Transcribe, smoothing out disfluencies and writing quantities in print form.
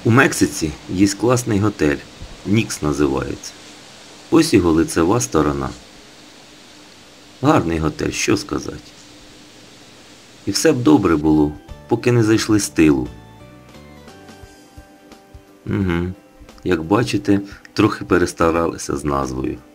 У Мексиці є класний готель, Нікс називається. Ось його лицева сторона. Гарний готель, що сказати. І все б добре було, поки не зайшли з тилу. Угу. Як бачите, трохи перестаралися з назвою.